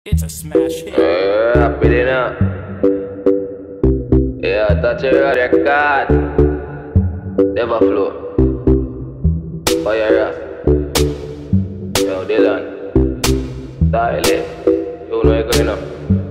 It's a smash hit. Happy dinner. Yeah, touch your record. Never flow. Fire up. Yo, Dylan. Style. You know you're going up.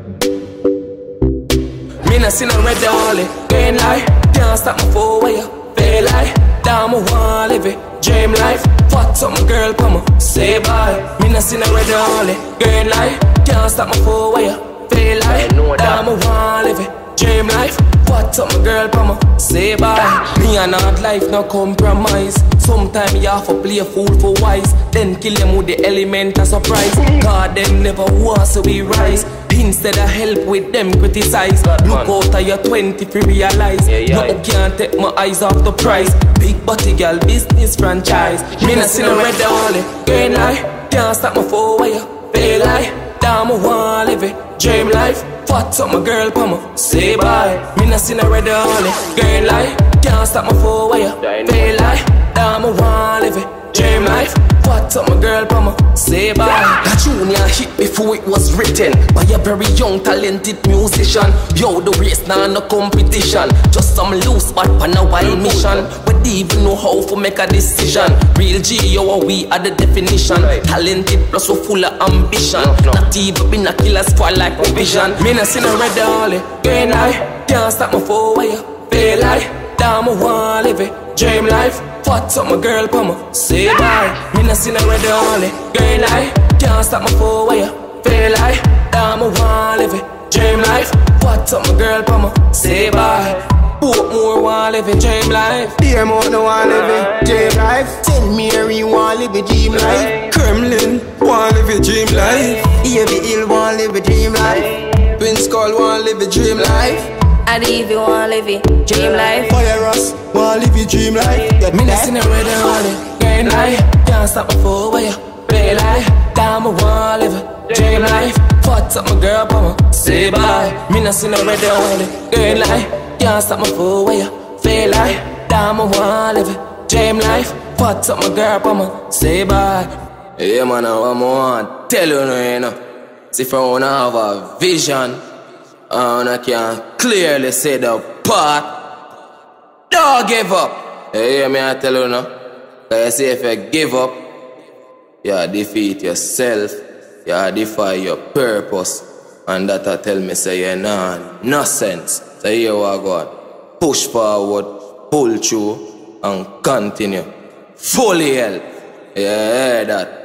Me nah see no red dolly, green light. Can't stop my four way up, feel like down my wall live it, dream life. Fuck up my girl, come on, say bye. Me nah see no red dolly, green light. Can't stop my four way up, feel like down my wall live it, dream life. Fuck up my girl, come on, say bye. Me and hard life no compromise. Sometime you have to play a fool for wise, then kill them with the element of surprise. God them never want so we rise. Instead of help with them criticize. Look out of your 20 to realize. Nothing can't take my eyes off the prize. Big body girl business franchise. Me nah see no red dolly, green light. Can't stop my four way up, feel like down my wall live it, dream life. Fuck up my girl, come on, say bye. Me nah see no red dolly, green light. Can't stop my four way up, feel like down my wall live it, dream life. Fuck up my girl, come on, say bye. That junior hit before it was written by a very young talented musician. Yo, the race nah no competition, just some loose but on a wild mission. We don't even know how to make a decision. Real G, yo, we are the definition. Talented plus we full of ambition. Not even been a killer squad like a vision. Me nah see no red dolly, green light. Can't stop my four way up, feel like down my wall live it, dream life. Fuck up my girl, come on, say bye. Me nah see no red dolly, green light. Can't stop my four way up, feel like down my wall live it, dream life. Fuck up my girl, come on, say bye. More want live a dream life. Dear more no want live a dream life. St. Mary want live a dream life. Kremlin want live a dream life. Ivy Hill want live a dream life. Twin Skull want live a dream life. And if you want live a dream life, Fire us want live a dream life. Me nah see no red dolly, green light. Can't stop my four way up, play like down my wall live a dream life. Fuck up my girl, come say bye. Me nah see no red dolly, green light. Can't stop my four way up, feel like down my wall live it, dream life. Fuck up my girl, come say bye. Yeah, man, I want to tell you now, you know. See, if I wanna have a vision, I can clearly say the part. Don't give up. Yeah, me I tell you now. Cause you see, if you give up, you defeat yourself, you defy your purpose. And that I tell me, say, you're no sense. So here we go. Push forward, pull through, and continue. Fully help. Yeah, that.